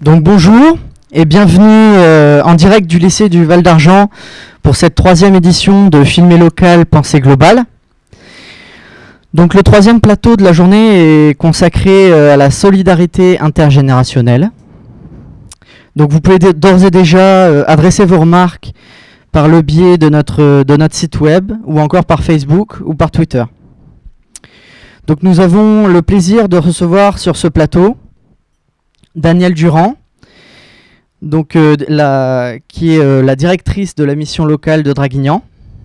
Donc bonjour et bienvenue en direct du lycée du Val d'Argent pour cette 3e édition de Filmer local, pensée globale. Donc le 3e plateau de la journée est consacré à la solidarité intergénérationnelle. Donc vous pouvez d'ores et déjà adresser vos remarques par le biais de notre site web ou encore par Facebook ou par Twitter. Donc nous avons le plaisir de recevoir sur ce plateau Danielle Durand, donc, qui est la directrice de la mission locale de Draguignan,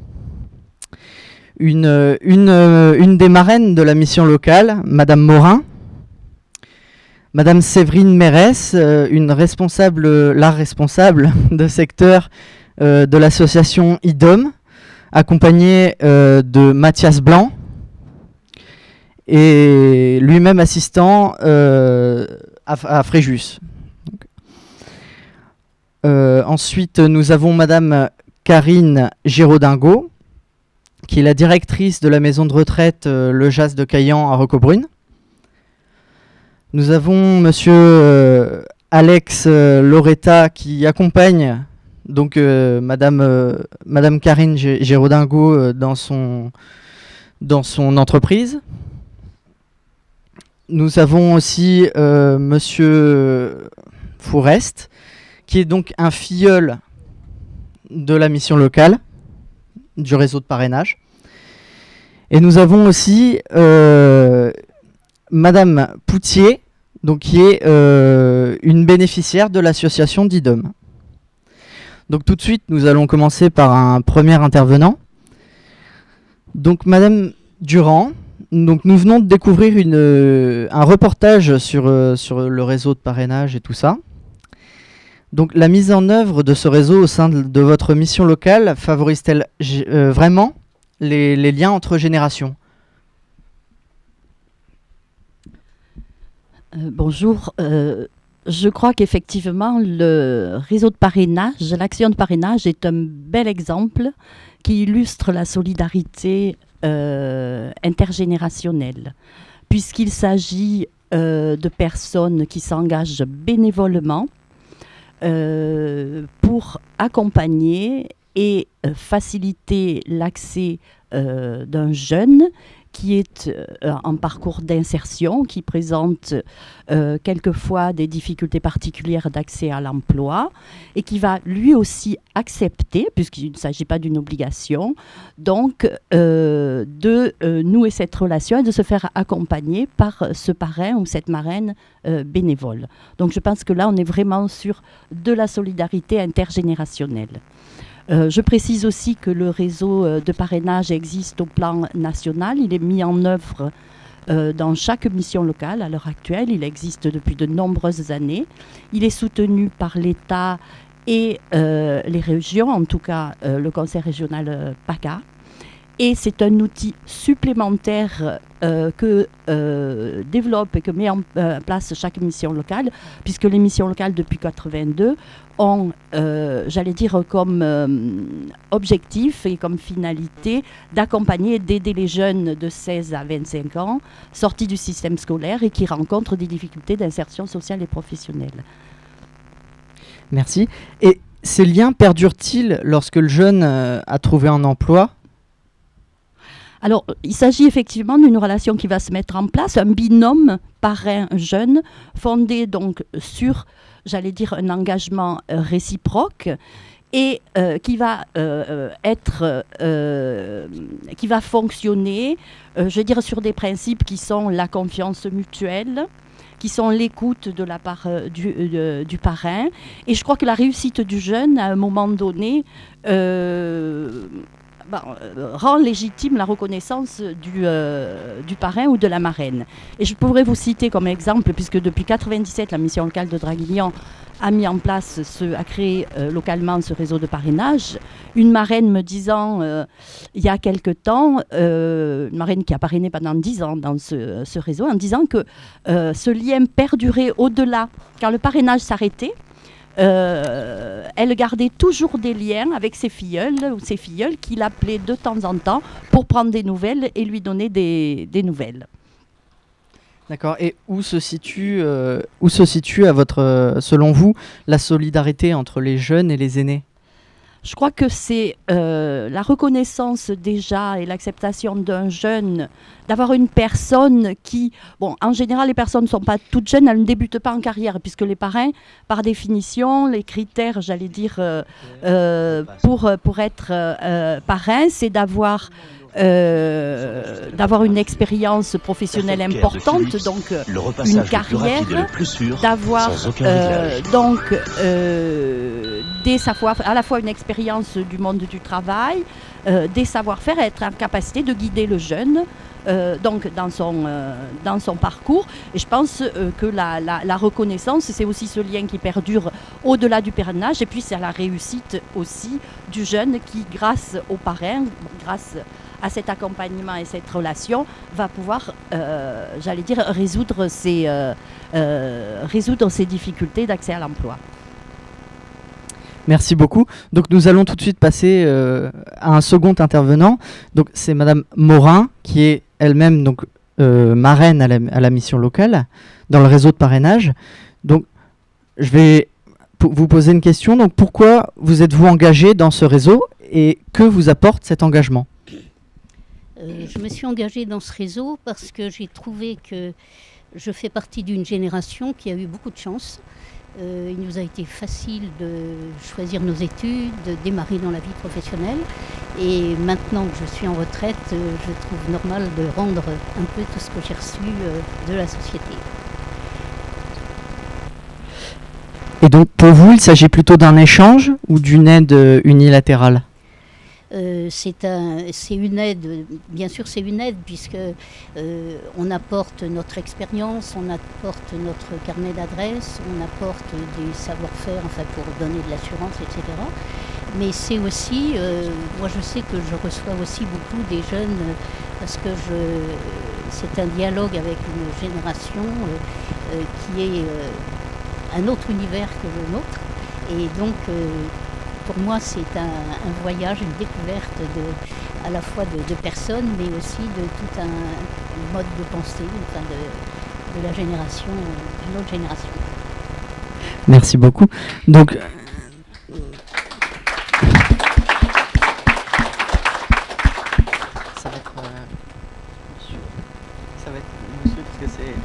une des marraines de la mission locale, Madame Morin, Madame Séverine Mérès, la responsable de secteur de l'association IDOM, accompagnée de Mathias Blanc, et lui-même assistant à Fréjus. Ensuite, nous avons Madame Karine Géraudingot, qui est la directrice de la maison de retraite Le Jas de Caillan à Roquebrune. Nous avons Monsieur Alex Loretta, qui accompagne donc Madame Karine Géraudingot dans son entreprise. Nous avons aussi Monsieur Fourest, qui est donc un filleul de la mission locale, du réseau de parrainage. Et nous avons aussi Madame Poutier, donc, qui est une bénéficiaire de l'association d'IDOM. Donc tout de suite, nous allons commencer par un premier intervenant. Donc Madame Durand, donc nous venons de découvrir un reportage sur le réseau de parrainage et tout ça. Donc la mise en œuvre de ce réseau au sein de votre mission locale favorise-t-elle vraiment les liens entre générations? Bonjour. Je crois qu'effectivement, le réseau de parrainage, l'action de parrainage est un bel exemple qui illustre la solidarité intergénérationnelle, puisqu'il s'agit de personnes qui s'engagent bénévolement pour accompagner et faciliter l'accès d'un jeune qui est en parcours d'insertion, qui présente quelquefois des difficultés particulières d'accès à l'emploi et qui va lui aussi accepter, puisqu'il ne s'agit pas d'une obligation, donc de nouer cette relation et de se faire accompagner par ce parrain ou cette marraine bénévole. Donc je pense que là, on est vraiment sur de la solidarité intergénérationnelle. Je précise aussi que le réseau de parrainage existe au plan national. Il est mis en œuvre dans chaque mission locale à l'heure actuelle. Il existe depuis de nombreuses années. Il est soutenu par l'État et les régions, en tout cas le conseil régional PACA. Et c'est un outil supplémentaire que développe et que met en place chaque mission locale, puisque les missions locales depuis 1982 ont, j'allais dire, comme objectif et comme finalité d'accompagner et d'aider les jeunes de 16 à 25 ans sortis du système scolaire et qui rencontrent des difficultés d'insertion sociale et professionnelle. Merci. Et ces liens perdurent-ils lorsque le jeune a trouvé un emploi ? Alors, il s'agit effectivement d'une relation qui va se mettre en place, un binôme parrain-jeune, fondé donc sur, j'allais dire, un engagement réciproque et qui va qui va fonctionner, je veux dire, sur des principes qui sont la confiance mutuelle, qui sont l'écoute de la part du parrain. Et je crois que la réussite du jeune, à un moment donné, rend légitime la reconnaissance du parrain ou de la marraine. Et je pourrais vous citer comme exemple, puisque depuis 1997, la mission locale de Draguignan a mis en place, a créé localement ce réseau de parrainage. Une marraine me disant, il y a quelque temps, une marraine qui a parrainé pendant 10 ans dans ce réseau, en disant que ce lien perdurait au-delà, quand le parrainage s'arrêtait. Elle gardait toujours des liens avec ses filleuls ou ses filleuls qui l'appelaient de temps en temps pour prendre des nouvelles et lui donner des nouvelles. D'accord. Et où se situe selon vous, la solidarité entre les jeunes et les aînés? Je crois que c'est la reconnaissance déjà et l'acceptation d'un jeune, d'avoir une personne qui... Bon, en général, les personnes ne sont pas toutes jeunes, elles ne débutent pas en carrière, puisque les parrains, par définition, les critères, j'allais dire, pour être parrain, c'est d'avoir une expérience professionnelle importante, donc une carrière, d'avoir des savoirs, à la fois une expérience du monde du travail, des savoir-faire, être en capacité de guider le jeune donc dans son parcours. Et je pense que la reconnaissance, c'est aussi ce lien qui perdure au-delà du parrainage, et puis c'est la réussite aussi du jeune qui, grâce au parrain, grâce à cet accompagnement et cette relation, va pouvoir, j'allais dire, résoudre ses difficultés d'accès à l'emploi. Merci beaucoup. Donc nous allons tout de suite passer à un second intervenant. Donc c'est Madame Morin, qui est elle-même donc marraine à la mission locale dans le réseau de parrainage. Donc je vais vous poser une question. Donc pourquoi vous êtes-vous engagée dans ce réseau et que vous apporte cet engagement? Je me suis engagée dans ce réseau parce que j'ai trouvé que je fais partie d'une génération qui a eu beaucoup de chance. Il nous a été facile de choisir nos études, de démarrer dans la vie professionnelle. Et maintenant que je suis en retraite, je trouve normal de rendre un peu tout ce que j'ai reçu de la société. Et donc pour vous, il s'agit plutôt d'un échange ou d'une aide unilatérale? C'est une aide, bien sûr c'est une aide, puisque on apporte notre expérience, on apporte notre carnet d'adresses, on apporte des savoir-faire, enfin pour donner de l'assurance, etc. Mais c'est aussi, moi je sais que je reçois aussi beaucoup des jeunes, parce que c'est un dialogue avec une génération qui est un autre univers que le nôtre, et donc pour moi, c'est un voyage, une découverte à la fois de personnes, mais aussi de tout un mode de pensée, enfin de la génération, d'une autre génération. Merci beaucoup. Donc, ça va être monsieur. Ça va être monsieur parce que c'est...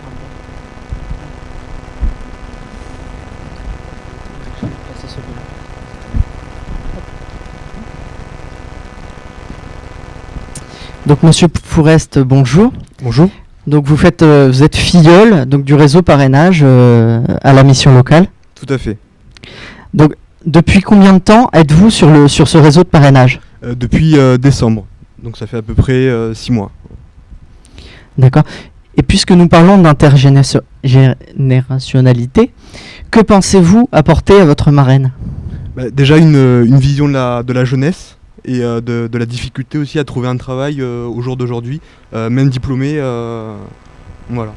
Je vais passer celui-là. Donc Monsieur Fourest, bonjour. Bonjour. Donc vous êtes filleul donc du réseau parrainage à la mission locale. Tout à fait. Donc depuis combien de temps êtes-vous sur ce réseau de parrainage? Depuis décembre. Donc ça fait à peu près 6 mois. D'accord. Et puisque nous parlons d'intergénérationnalité, que pensez-vous apporter à votre marraine? Déjà une vision de la jeunesse. Et de la difficulté aussi à trouver un travail au jour d'aujourd'hui, même diplômé, voilà.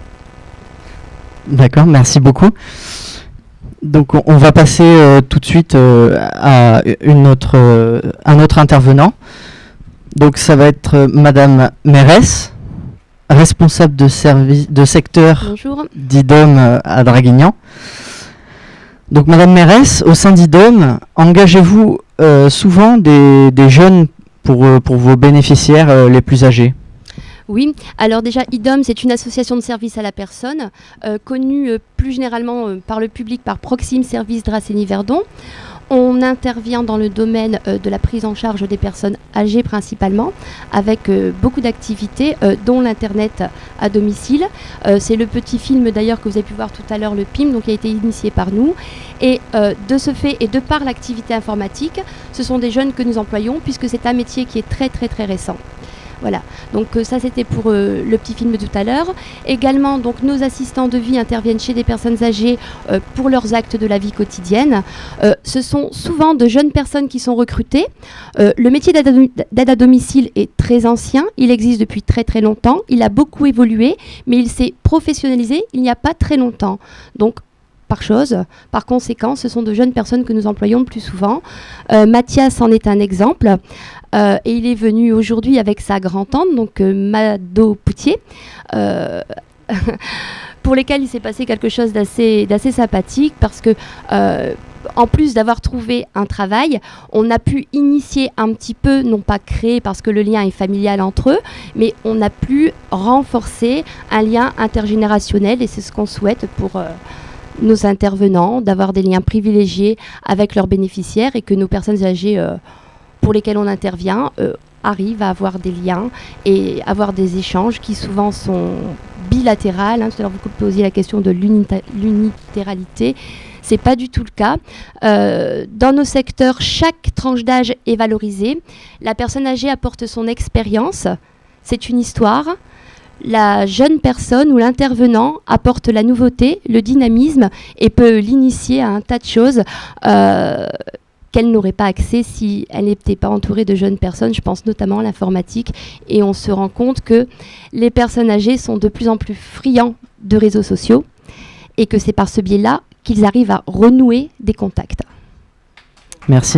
D'accord, merci beaucoup. Donc on va passer tout de suite à un autre intervenant. Donc ça va être Madame Mérès, responsable de secteur d'IDOM à Draguignan. Donc Madame Mérès, au sein d'IDOM, engagez-vous souvent des jeunes pour vos bénéficiaires les plus âgés? Oui, alors déjà IDOM, c'est une association de services à la personne, connue plus généralement par le public par Proxime Service Dracénie-Verdon. On intervient dans le domaine de la prise en charge des personnes âgées principalement, avec beaucoup d'activités, dont l'Internet à domicile. C'est le petit film d'ailleurs que vous avez pu voir tout à l'heure, le PIM, donc qui a été initié par nous. Et de ce fait, et de par l'activité informatique, ce sont des jeunes que nous employons, puisque c'est un métier qui est très très très récent. Voilà, donc ça c'était pour le petit film de tout à l'heure. Également, donc nos assistants de vie interviennent chez des personnes âgées pour leurs actes de la vie quotidienne. Ce sont souvent de jeunes personnes qui sont recrutées. Le métier d'aide à domicile est très ancien, il existe depuis très très longtemps, il a beaucoup évolué, mais il s'est professionnalisé il n'y a pas très longtemps. Donc, par conséquent, ce sont de jeunes personnes que nous employons le plus souvent. Mathias en est un exemple. Et il est venu aujourd'hui avec sa grand-tante, donc Mado Poutier, pour lesquels il s'est passé quelque chose d'assez sympathique parce que en plus d'avoir trouvé un travail, on a pu initier un petit peu, non pas créer parce que le lien est familial entre eux, mais on a pu renforcer un lien intergénérationnel et c'est ce qu'on souhaite pour nos intervenants, d'avoir des liens privilégiés avec leurs bénéficiaires et que nos personnes âgées pour lesquelles on intervient arrivent à avoir des liens et avoir des échanges qui souvent sont bilatérales. Tout à l'heure, vous posiez la question de l'unitéralité. Ce n'est pas du tout le cas. Dans nos secteurs, chaque tranche d'âge est valorisée. La personne âgée apporte son expérience. C'est une histoire. La jeune personne ou l'intervenant apporte la nouveauté, le dynamisme et peut l'initier à un tas de choses qu'elle n'aurait pas accès si elle n'était pas entourée de jeunes personnes. Je pense notamment à l'informatique. Et on se rend compte que les personnes âgées sont de plus en plus friands de réseaux sociaux et que c'est par ce biais-là qu'ils arrivent à renouer des contacts. Merci.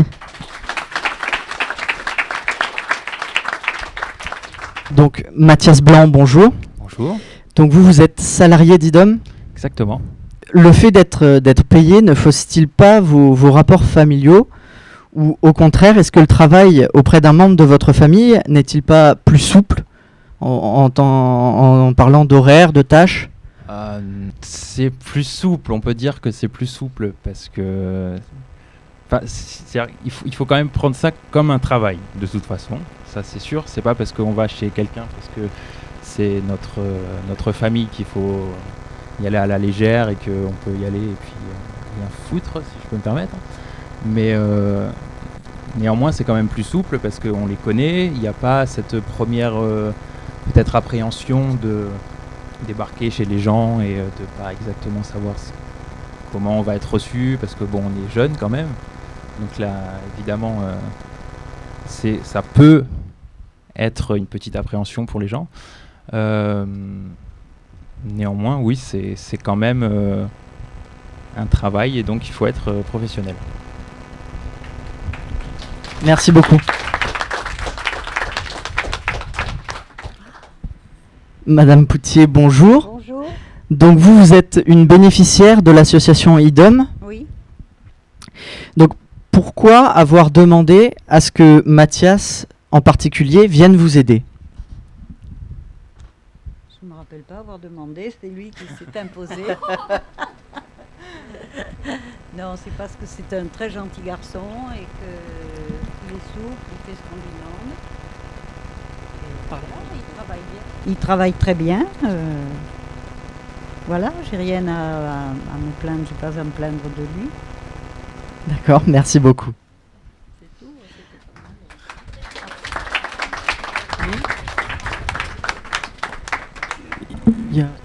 Donc, Mathias Blanc, bonjour. Bonjour. Donc, vous êtes salarié d'IDOM. Exactement. Le fait d'être payé ne fausse-t-il pas vos rapports familiaux? Ou au contraire, est-ce que le travail auprès d'un membre de votre famille n'est-il pas plus souple en parlant d'horaires, de tâches? C'est plus souple, on peut dire que c'est plus souple parce que il faut quand même prendre ça comme un travail de toute façon, ça c'est sûr. C'est pas parce qu'on va chez quelqu'un parce que c'est notre famille qu'il faut y aller à la légère et qu'on peut y aller et puis rien foutre, si je peux me permettre. Mais néanmoins c'est quand même plus souple parce qu'on les connaît, il n'y a pas cette première peut-être appréhension de débarquer chez les gens et de pas exactement savoir comment on va être reçu parce que bon, on est jeune quand même, donc là évidemment ça peut être une petite appréhension pour les gens. Néanmoins oui, c'est quand même un travail et donc il faut être professionnel. Merci beaucoup. Madame Poutier, bonjour. Bonjour. Donc vous êtes une bénéficiaire de l'association IDOM. Oui. Donc pourquoi avoir demandé à ce que Mathias en particulier vienne vous aider? Je ne me rappelle pas avoir demandé, c'est lui qui s'est imposé. Non, c'est parce que c'est un très gentil garçon et qu'il est souple, il fait ce qu'on lui demande. Et voilà, il travaille bien. Il travaille très bien. Voilà, j'ai rien à me plaindre, je n'ai pas à me plaindre de lui. D'accord, merci beaucoup. C'est tout. Il y a...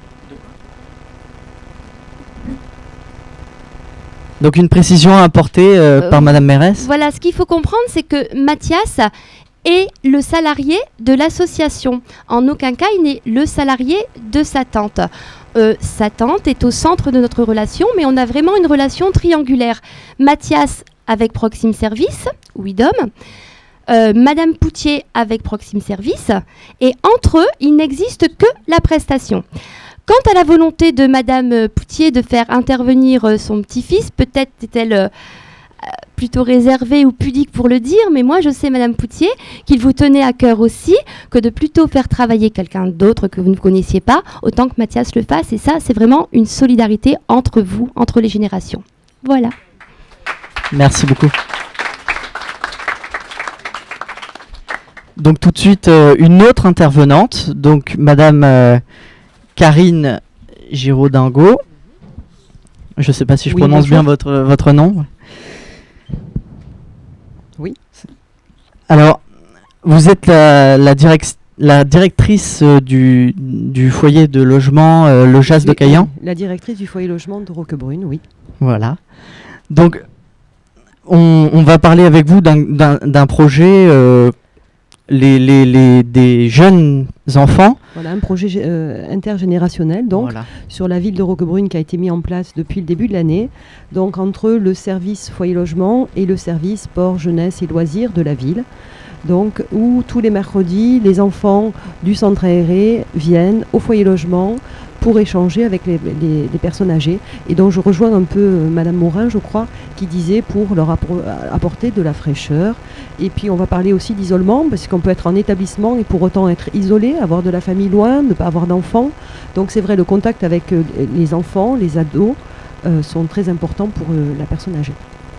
Donc une précision à apporter par Madame Mérès. Voilà, ce qu'il faut comprendre, c'est que Mathias est le salarié de l'association. En aucun cas, il n'est le salarié de sa tante. Sa tante est au centre de notre relation, mais on a vraiment une relation triangulaire. Mathias avec Proxime Service, ou IDOM, Madame Poutier avec Proxime Service, et entre eux, il n'existe que la prestation. Quant à la volonté de Madame Poutier de faire intervenir son petit-fils, peut-être est-elle plutôt réservée ou pudique pour le dire, mais moi je sais, Madame Poutier, qu'il vous tenait à cœur aussi que de plutôt faire travailler quelqu'un d'autre que vous ne connaissiez pas, autant que Mathias le fasse, et ça c'est vraiment une solidarité entre vous, entre les générations. Voilà. Merci beaucoup. Donc tout de suite, une autre intervenante, donc Madame Karine Giraudingo. Je ne sais pas si je prononce bien votre nom. Oui. Alors, vous êtes la directrice du foyer de logement Lojas de Caillan. La directrice du foyer logement de Roquebrune, oui. Voilà. Donc, on va parler avec vous d'un projet des jeunes enfants. Voilà, un projet intergénérationnel donc, voilà, sur la ville de Roquebrune qui a été mis en place depuis le début de l'année, donc entre le service foyer logement et le service sport, jeunesse et loisirs de la ville. Donc, où tous les mercredis, les enfants du centre aéré viennent au foyer logement pour échanger avec les personnes âgées. Et donc je rejoins un peu Madame Morin, je crois, qui disait pour leur apporter de la fraîcheur. Et puis on va parler aussi d'isolement, parce qu'on peut être en établissement et pour autant être isolé, avoir de la famille loin, ne pas avoir d'enfants. Donc c'est vrai, le contact avec les enfants, les ados, sont très importants pour la personne âgée.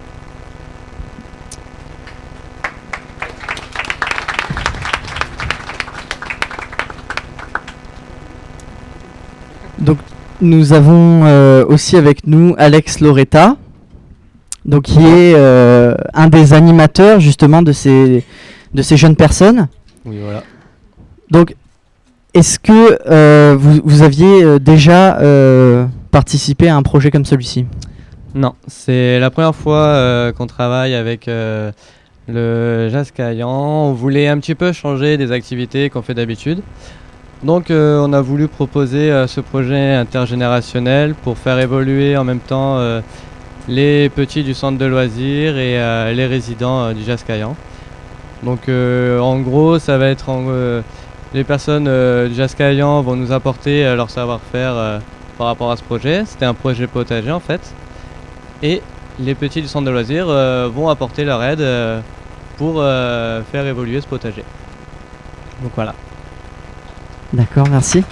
Donc nous avons aussi avec nous Alex Loretta, donc qui est un des animateurs justement de ces jeunes personnes. Oui, voilà. Donc est-ce que vous aviez déjà participé à un projet comme celui-ci? Non, c'est la première fois qu'on travaille avec le Jazz Caillan. On voulait un petit peu changer des activités qu'on fait d'habitude. Donc on a voulu proposer ce projet intergénérationnel pour faire évoluer en même temps les petits du centre de loisirs et les résidents du Jazz Caillan. Donc en gros, ça va être les personnes du Jazz Caillan vont nous apporter leur savoir-faire par rapport à ce projet. C'était un projet potager en fait. Et les petits du centre de loisirs vont apporter leur aide pour faire évoluer ce potager. Donc voilà. D'accord, merci.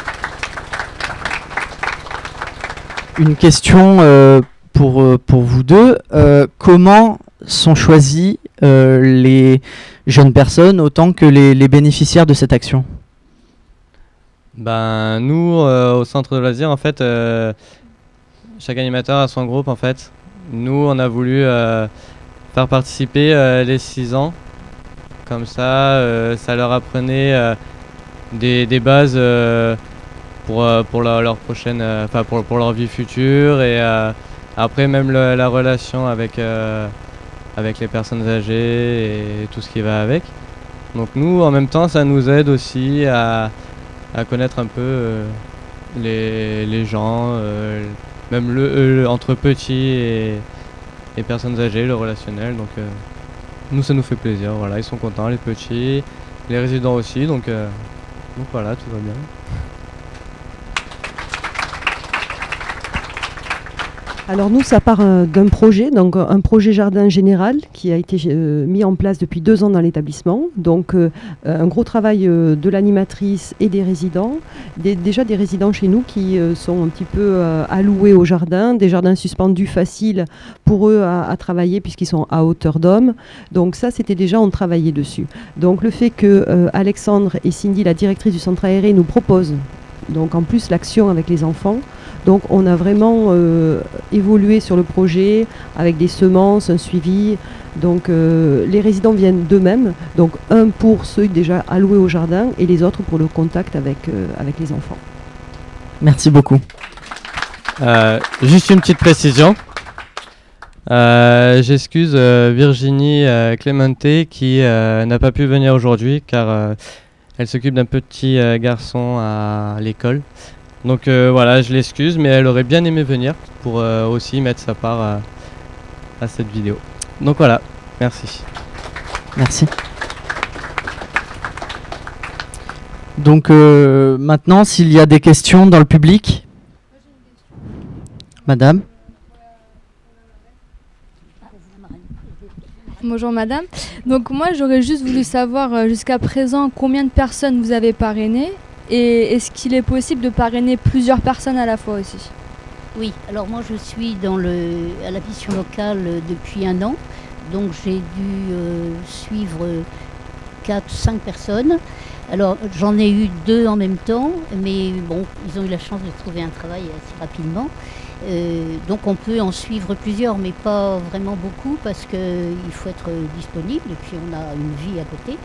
Une question pour vous deux. Comment sont choisis les jeunes personnes autant que les bénéficiaires de cette action? Ben, nous, au centre de loisirs, en fait, chaque animateur a son groupe, en fait. Nous, on a voulu faire participer les 6 ans. Comme ça, ça leur apprenait des bases pour leur prochaine, pour leur vie future et après même la relation avec les personnes âgées et tout ce qui va avec. Donc nous, en même temps, ça nous aide aussi à connaître un peu les gens, même entre petits et personnes âgées, le relationnel. Donc nous, ça nous fait plaisir. Voilà, ils sont contents, les petits, les résidents aussi. Donc voilà, tout va bien. Alors nous, ça part d'un projet, donc un projet jardin général qui a été mis en place depuis 2 ans dans l'établissement. Donc un gros travail de l'animatrice et des résidents. Déjà des résidents chez nous qui sont un petit peu alloués au jardin, des jardins suspendus faciles pour eux à travailler puisqu'ils sont à hauteur d'homme. Donc ça, c'était déjà, on travaillait dessus. Donc le fait que Alexandre et Cindy, la directrice du centre aéré, nous proposent donc en plus l'action avec les enfants. Donc on a vraiment évolué sur le projet avec des semences, un suivi. Donc les résidents viennent d'eux-mêmes, donc un pour ceux déjà alloués au jardin et les autres pour le contact avec les enfants. Merci beaucoup. Juste une petite précision. J'excuse Virginie Clémenté qui n'a pas pu venir aujourd'hui car elle s'occupe d'un petit garçon à l'école. Donc voilà, je l'excuse, mais elle aurait bien aimé venir pour aussi mettre sa part à cette vidéo. Donc voilà, merci. Merci. Donc maintenant, s'il y a des questions dans le public. Madame. Bonjour madame. Donc moi j'aurais juste voulu savoir jusqu'à présent combien de personnes vous avez parrainées. Et est-ce qu'il est possible de parrainer plusieurs personnes à la fois aussi? Oui, alors moi je suis à la mission locale depuis 1 an, donc j'ai dû suivre 4-5 personnes. Alors j'en ai eu 2 en même temps, mais bon, ils ont eu la chance de trouver un travail assez rapidement. Donc on peut en suivre plusieurs, mais pas vraiment beaucoup parce qu'il faut être disponible et puis on a une vie à côté.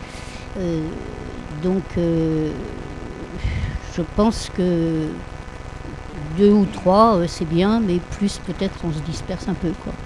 Je pense que 2 ou 3 c'est bien, mais plus peut-être on se disperse un peu, quoi.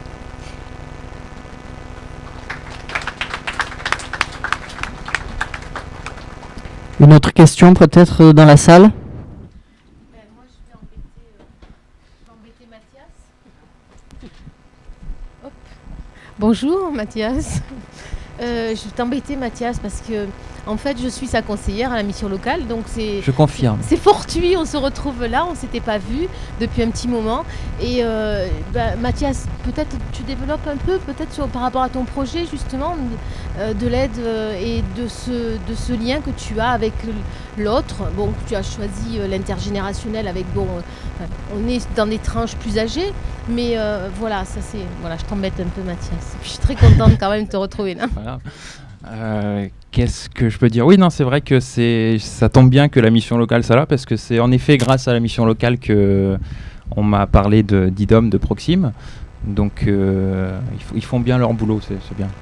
Une autre question peut-être dans la salle? Moi je vais embêter Mathias. Hop. Bonjour Mathias. Je vais t'embêter Mathias parce que en fait je suis sa conseillère à la mission locale, donc Je confirme. c'est fortuit, on se retrouve là, on s'était pas vu depuis un petit moment. Et Mathias, peut-être tu développes un peu par rapport à ton projet justement de l'aide et de ce lien que tu as avec l'autre. Bon, tu as choisi l'intergénérationnel avec on est dans des tranches plus âgées, mais voilà, je t'embête un peu Mathias. Je suis très contente quand même de te retrouver là. Voilà. Qu'est-ce que je peux dire? Oui, non, c'est vrai que ça tombe bien que la mission locale soit là, parce que c'est en effet grâce à la mission locale que on m'a parlé d'IDOM, de Proxim. Donc ils font bien leur boulot, c'est bien.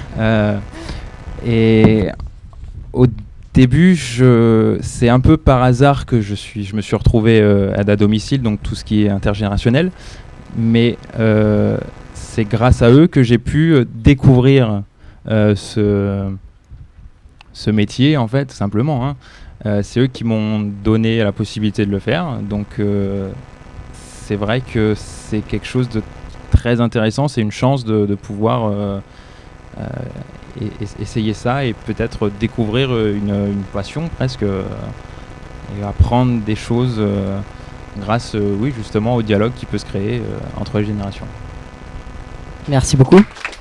Et au début, c'est un peu par hasard que je me suis retrouvé aide à domicile, donc tout ce qui est intergénérationnel. Mais c'est grâce à eux que j'ai pu découvrir ce métier, en fait, simplement. C'est eux qui m'ont donné la possibilité de le faire. Donc c'est vrai que c'est quelque chose de très intéressant. C'est une chance de pouvoir essayer ça et peut-être découvrir une passion presque et apprendre des choses grâce oui, justement au dialogue qui peut se créer entre les générations. Merci beaucoup.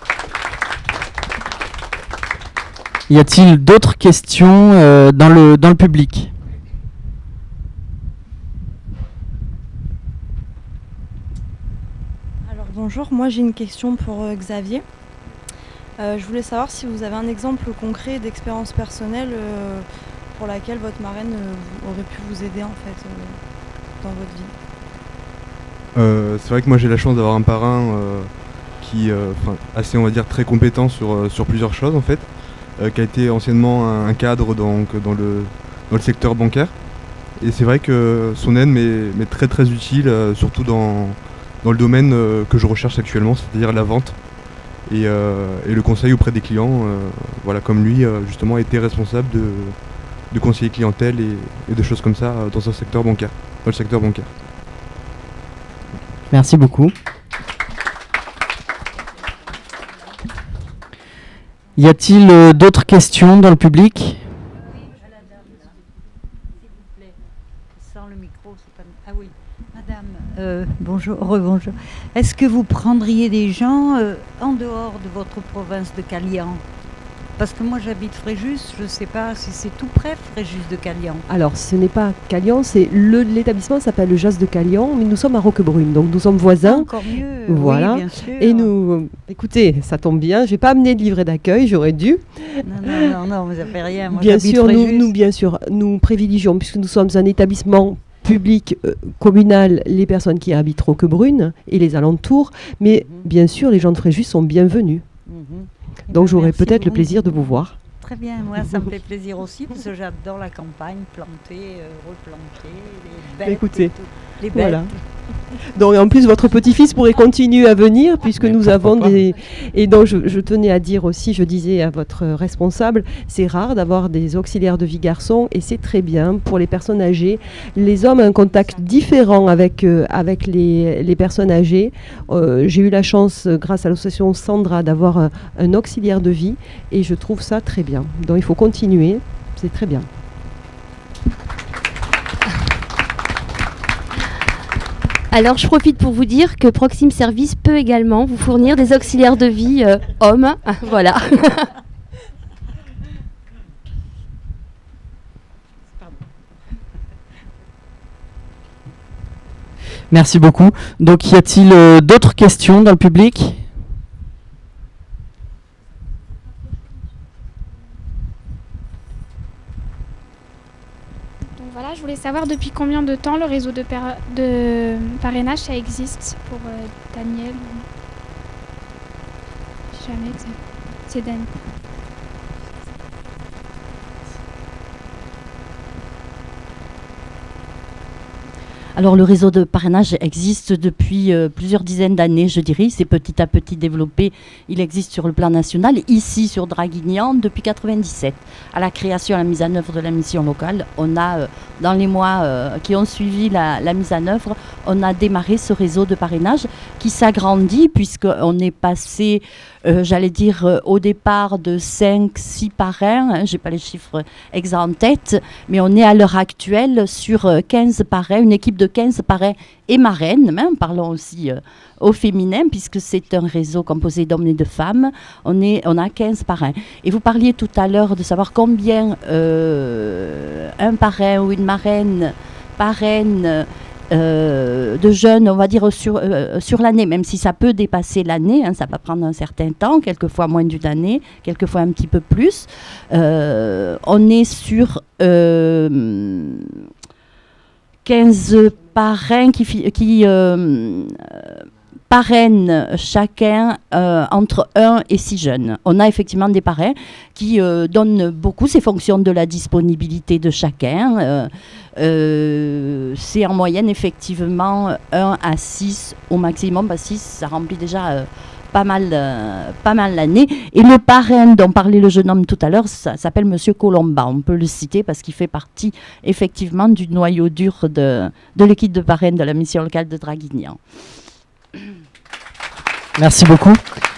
Y a-t-il d'autres questions dans le public? Alors bonjour, moi j'ai une question pour Xavier. Je voulais savoir si vous avez un exemple concret d'expérience personnelle pour laquelle votre marraine aurait pu vous aider en fait dans votre vie. C'est vrai que moi j'ai la chance d'avoir un parrain qui assez on va dire très compétent sur plusieurs choses en fait. Qui a été anciennement un cadre dans le secteur bancaire. Et c'est vrai que son aide m'est très très utile, surtout dans le domaine que je recherche actuellement, c'est-à-dire la vente et le conseil auprès des clients. Voilà, comme lui justement a été responsable de conseiller clientèle et de choses comme ça dans le secteur bancaire. Merci beaucoup. Y a-t-il d'autres questions dans le public? Sans le micro, c'est pas... Ah oui, madame, bonjour, rebonjour. Est-ce que vous prendriez des gens en dehors de votre province de Calian? Parce que moi j'habite Fréjus, je ne sais pas si c'est tout près Fréjus de Calian. Alors ce n'est pas Calian, l'établissement s'appelle le Jas de Calian, mais nous sommes à Roquebrune, donc nous sommes voisins. Encore mieux, voilà. Oui, bien sûr. Et nous, écoutez, ça tombe bien, je n'ai pas amené de livret d'accueil, j'aurais dû. Non, vous n'avez rien. Moi, bien sûr, nous privilégions, puisque nous sommes un établissement public, communal, les personnes qui habitent Roquebrune et les alentours, mais bien sûr les gens de Fréjus sont bienvenus. Donc j'aurai peut-être le plaisir de vous voir. Très bien, moi ça me fait plaisir aussi parce que j'adore la campagne, planter, replanter, les bêtes. Écoutez, les bêtes. voilà. Donc en plus votre petit-fils pourrait continuer à venir puisque nous avons des... Et donc je tenais à dire aussi, je disais à votre responsable, c'est rare d'avoir des auxiliaires de vie garçons et c'est très bien pour les personnes âgées. Les hommes ont un contact différent avec les personnes âgées. J'ai eu la chance, grâce à l'association Sandra, d'avoir un auxiliaire de vie et je trouve ça très bien. Donc il faut continuer, c'est très bien. Alors, je profite pour vous dire que Proxim Service peut également vous fournir des auxiliaires de vie hommes. Voilà. Merci beaucoup. Donc, y a-t-il d'autres questions dans le public ? Voilà, je voulais savoir depuis combien de temps le réseau de parrainage ça existe pour Daniel. Jamais, c'est Daniel. Alors le réseau de parrainage existe depuis plusieurs dizaines d'années, je dirais. C'est petit à petit développé. Il existe sur le plan national, ici sur Draguignan, depuis 1997. À la création, à la mise en œuvre de la mission locale, on a, dans les mois qui ont suivi la mise en œuvre, on a démarré ce réseau de parrainage qui s'agrandit puisqu'on est passé, j'allais dire, au départ de 5-6 parrains. Hein, je n'ai pas les chiffres exacts en tête, mais on est à l'heure actuelle sur 15 parrains, une équipe de 15 parrains et marraines, hein, parlons aussi au féminin, puisque c'est un réseau composé d'hommes et de femmes. On a 15 parrains. Et vous parliez tout à l'heure de savoir combien un parrain ou une marraine parraine de jeunes, on va dire, sur l'année, même si ça peut dépasser l'année, hein, ça va prendre un certain temps, quelquefois moins d'une année, quelquefois un petit peu plus. On est sur 15 parrains qui parrainent chacun entre 1 et 6 jeunes. On a effectivement des parrains qui donnent beaucoup, c'est fonction de la disponibilité de chacun. C'est en moyenne effectivement 1 à 6 au maximum, 6, ça remplit déjà pas mal l'année. Et le parrain dont parlait le jeune homme tout à l'heure, ça s'appelle Monsieur Colomba. On peut le citer parce qu'il fait partie effectivement du noyau dur de l'équipe de parrain de la mission locale de Draguignan. Merci beaucoup.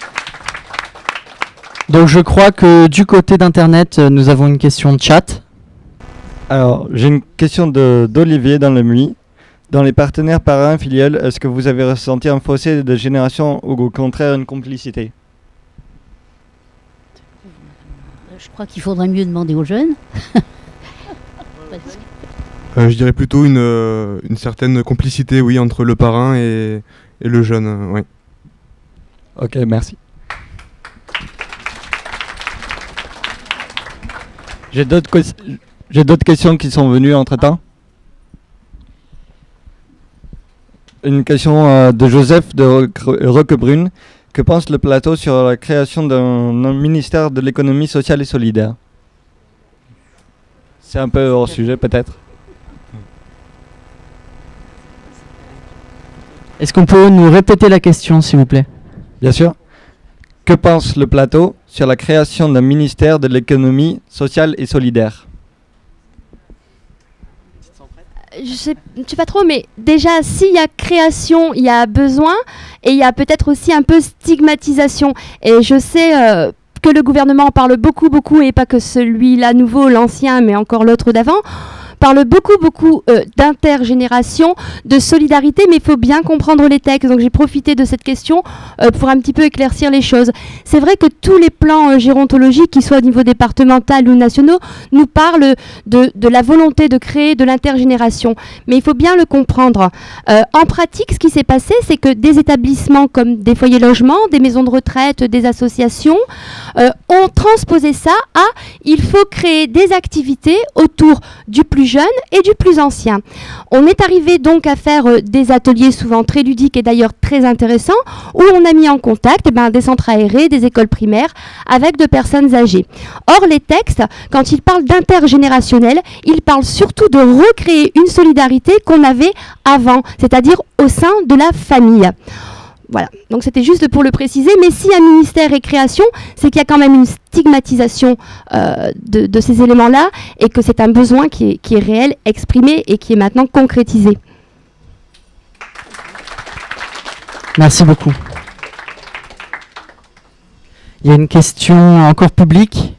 Donc je crois que du côté d'Internet, nous avons une question de chat. Alors, j'ai une question d'Olivier dans le MUI. Dans les partenaires parrains filiales, est-ce que vous avez ressenti un fossé de génération ou au contraire une complicité? Je crois qu'il faudrait mieux demander aux jeunes. Je dirais plutôt une certaine complicité, oui, entre le parrain et le jeune, oui. Ok, merci. J'ai d'autres questions qui sont venues entre-temps. Une question de Joseph de Roquebrune. Que pense le plateau sur la création d'un ministère de l'économie sociale et solidaire? C'est un peu hors sujet peut-être. Est-ce qu'on peut nous répéter la question, s'il vous plaît? Bien sûr. Que pense le plateau sur la création d'un ministère de l'économie sociale et solidaire? Je sais pas trop, mais déjà, s'il y a création, il y a besoin, et il y a peut-être aussi un peu stigmatisation. Et je sais que le gouvernement en parle beaucoup, et pas que celui-là nouveau, l'ancien, mais encore l'autre d'avant, parle beaucoup d'intergénération, de solidarité, mais il faut bien comprendre les textes. Donc j'ai profité de cette question pour un petit peu éclaircir les choses. C'est vrai que tous les plans gérontologiques, qu'ils soient au niveau départemental ou nationaux, nous parlent de la volonté de créer de l'intergénération. Mais il faut bien le comprendre. En pratique, ce qui s'est passé, c'est que des établissements comme des foyers logements, des maisons de retraite, des associations, ont transposé ça à il faut créer des activités autour du plus jeune et du plus ancien. On est arrivé donc à faire des ateliers souvent très ludiques et d'ailleurs très intéressants où on a mis en contact des centres aérés, des écoles primaires avec de personnes âgées. Or les textes, quand ils parlent d'intergénérationnel, ils parlent surtout de recréer une solidarité qu'on avait avant, c'est-à-dire au sein de la famille. Voilà, donc c'était juste pour le préciser, mais si un ministère est création, c'est qu'il y a quand même une stigmatisation de ces éléments-là et que c'est un besoin qui est réel, exprimé et qui est maintenant concrétisé. Merci beaucoup. Il y a une question encore publique.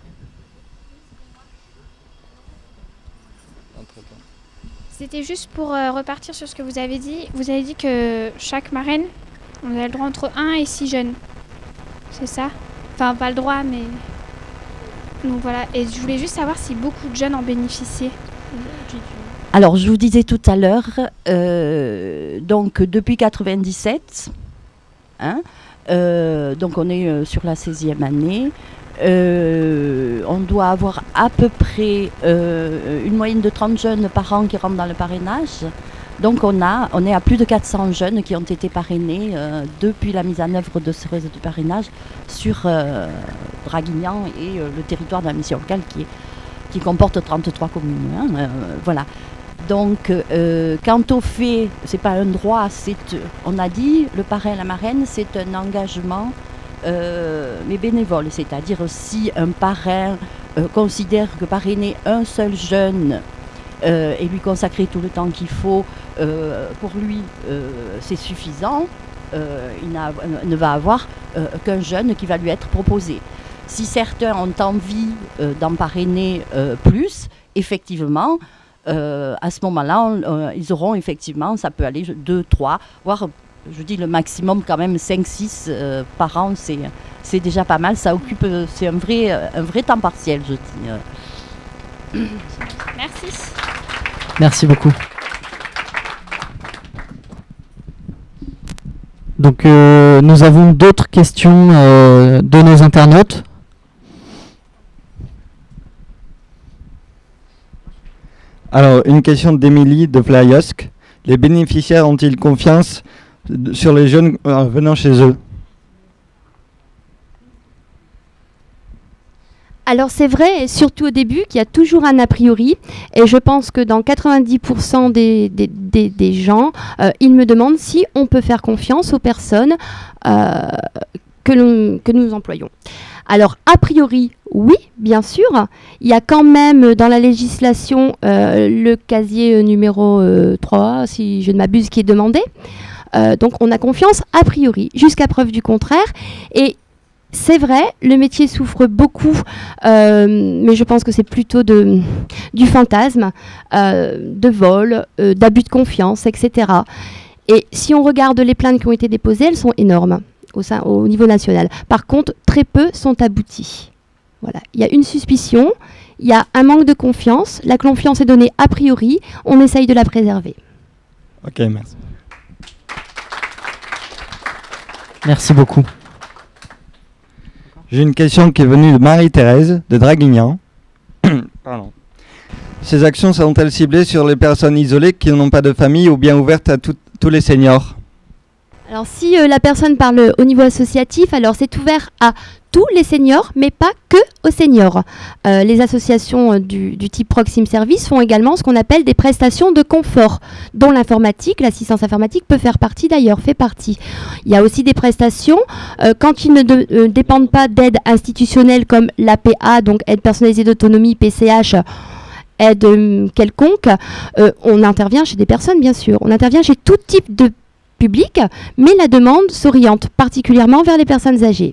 C'était juste pour repartir sur ce que vous avez dit. Vous avez dit que chaque marraine, on a le droit entre 1 et 6 jeunes. C'est ça? Enfin, pas le droit, mais... Donc voilà. Et je voulais juste savoir si beaucoup de jeunes en bénéficiaient. Alors, je vous disais tout à l'heure, donc depuis 1997, hein, donc on est sur la 16e année, on doit avoir à peu près une moyenne de 30 jeunes par an qui rentrent dans le parrainage. Donc on est à plus de 400 jeunes qui ont été parrainés depuis la mise en œuvre de ce réseau de parrainage sur Draguignan et le territoire de la mission locale qui comporte 33 communes. Hein, voilà. Donc, quant au fait, c'est pas un droit, on a dit, le parrain, la marraine, c'est un engagement, mais bénévole. C'est-à-dire, si un parrain considère que parrainer un seul jeune et lui consacrer tout le temps qu'il faut, pour lui, c'est suffisant, il ne va avoir qu'un jeune qui va lui être proposé. Si certains ont envie d'en parrainer plus, effectivement, à ce moment-là, ils auront effectivement, ça peut aller 2, 3, voire, je dis le maximum quand même 5, 6 par an, c'est déjà pas mal. Ça occupe, c'est un vrai temps partiel, je dis. Merci. Merci beaucoup. Donc nous avons d'autres questions de nos internautes. Alors, une question d'Émilie de Flyosque. Les bénéficiaires ont-ils confiance sur les jeunes venant chez eux? Alors c'est vrai, surtout au début, qu'il y a toujours un a priori. Et je pense que dans 90% des gens, ils me demandent si on peut faire confiance aux personnes que nous employons. Alors, a priori, oui, bien sûr. Il y a quand même dans la législation le casier numéro 3, si je ne m'abuse, qui est demandé. Donc, on a confiance a priori, jusqu'à preuve du contraire. Et c'est vrai, le métier souffre beaucoup, mais je pense que c'est plutôt du fantasme, de vol, d'abus de confiance, etc. Et si on regarde les plaintes qui ont été déposées, elles sont énormes au niveau national. Par contre, très peu sont abouties. Voilà. Il y a une suspicion, il y a un manque de confiance. La confiance est donnée a priori, on essaye de la préserver. Ok, merci. Merci beaucoup. J'ai une question qui est venue de Marie-Thérèse de Draguignan. Pardon. Ces actions sont-elles ciblées sur les personnes isolées qui n'ont pas de famille ou bien ouvertes à tous les seniors? Alors si la personne parle au niveau associatif, alors c'est ouvert à tous les seniors, mais pas que aux seniors. Les associations du type Proxime Service font également ce qu'on appelle des prestations de confort, dont l'informatique, l'assistance informatique peut faire partie d'ailleurs, fait partie. Il y a aussi des prestations quand ils ne dépendent pas d'aide institutionnelle comme l'APA, donc aide personnalisée d'autonomie, PCH, aide quelconque, on intervient chez des personnes bien sûr, on intervient chez tout type de public, mais la demande s'oriente particulièrement vers les personnes âgées.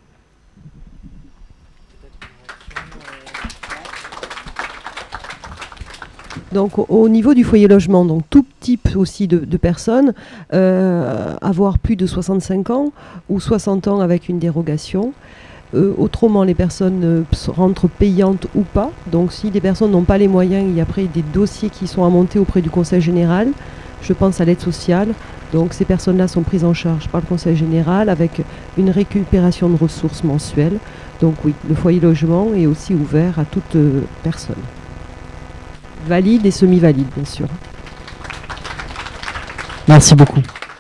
Donc au niveau du foyer logement, donc tout type aussi de personnes, avoir plus de 65 ans ou 60 ans avec une dérogation. Autrement, les personnes rentrent payantes ou pas. Donc si des personnes n'ont pas les moyens, il y a après des dossiers qui sont à monter auprès du Conseil général. Je pense à l'aide sociale. Donc ces personnes-là sont prises en charge par le Conseil général avec une récupération de ressources mensuelles. Donc oui, le foyer logement est aussi ouvert à toute personne. Valide et semi-valide, bien sûr. Merci beaucoup.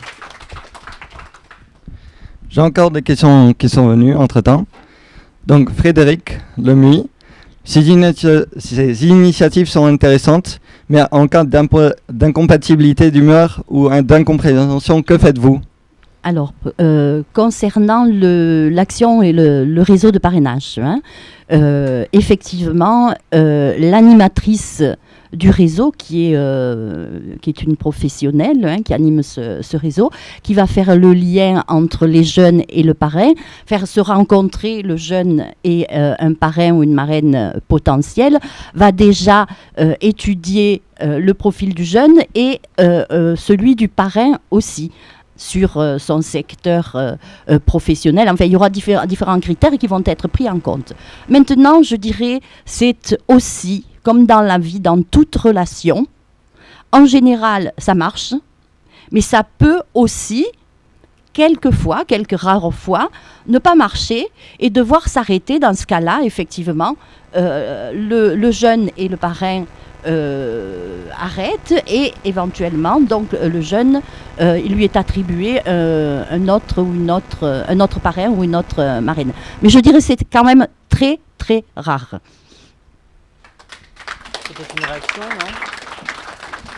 J'ai encore des questions qui sont venues entre-temps. Donc Frédéric Lemuy, ces initiatives sont intéressantes, mais en cas d'incompatibilité d'humeur ou d'incompréhension, que faites-vous? Alors, concernant l'action et le réseau de parrainage, effectivement, l'animatrice du réseau, qui est une professionnelle, qui anime ce réseau, qui va faire le lien entre les jeunes et le parrain, faire se rencontrer le jeune et un parrain ou une marraine potentielle, va déjà étudier le profil du jeune et celui du parrain aussi, sur son secteur professionnel. Enfin, il y aura différents critères qui vont être pris en compte. Maintenant, je dirais, c'est aussi, comme dans la vie, dans toute relation, en général, ça marche, mais ça peut aussi, quelquefois, quelques rares fois, ne pas marcher et devoir s'arrêter. Dans ce cas-là, effectivement, le jeune et le parrain arrête et éventuellement donc le jeune il lui est attribué un autre parrain ou une autre marraine. Mais je dirais que c'est quand même très très rare. C'était une réaction, non?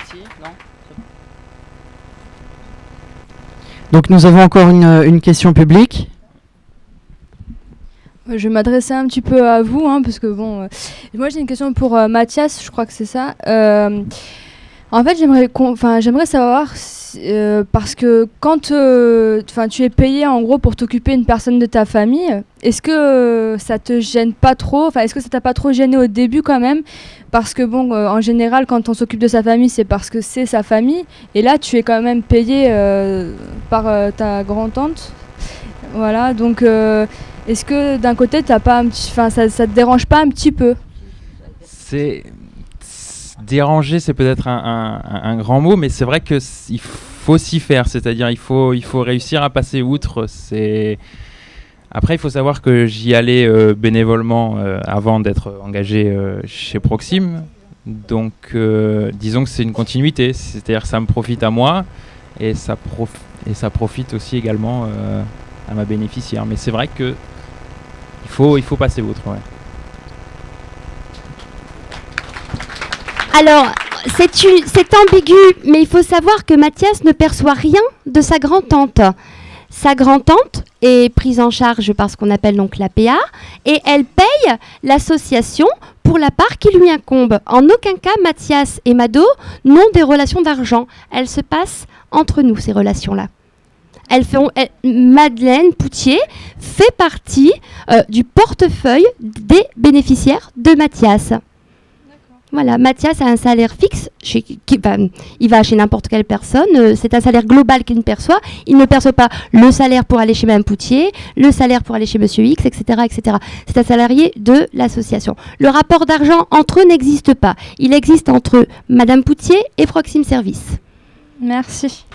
Donc nous avons encore une question publique. Je vais m'adresser un petit peu à vous, hein, parce que bon, moi j'ai une question pour Mathias, je crois que c'est ça. En fait, j'aimerais savoir, parce que quand tu es payé en gros pour t'occuper d'une personne de ta famille, est-ce que ça te gêne pas trop, est-ce que ça t'a pas trop gêné au début quand même? Parce que bon, en général, quand on s'occupe de sa famille, c'est parce que c'est sa famille, et là tu es quand même payé par ta grand-tante. Voilà, donc est-ce que d'un côté, ça te dérange pas un petit peu? Déranger, c'est peut-être un grand mot, mais c'est vrai que il faut s'y faire, c'est-à-dire il faut réussir à passer outre. Après, il faut savoir que j'y allais bénévolement avant d'être engagé chez Proxim, donc disons que c'est une continuité, c'est-à-dire que ça me profite à moi et ça profite aussi également à ma bénéficiaire. Mais c'est vrai que il faut passer outre. Ouais. Alors, c'est ambigu, mais il faut savoir que Mathias ne perçoit rien de sa grand-tante. Sa grand-tante est prise en charge par ce qu'on appelle donc l'APA, et elle paye l'association pour la part qui lui incombe. En aucun cas, Mathias et Mado n'ont des relations d'argent. Elles se passent entre nous, ces relations-là. Madeleine Poutier fait partie du portefeuille des bénéficiaires de Mathias. Voilà, Mathias a un salaire fixe, il va chez n'importe quelle personne, c'est un salaire global qu'il perçoit. Il ne perçoit pas le salaire pour aller chez Mme Poutier, le salaire pour aller chez Monsieur X, etc. etc. C'est un salarié de l'association. Le rapport d'argent entre eux n'existe pas. Il existe entre Mme Poutier et Proxim Service. Merci.